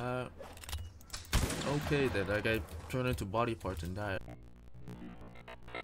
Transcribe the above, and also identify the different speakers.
Speaker 1: Okay, then that guy turned into body parts and died.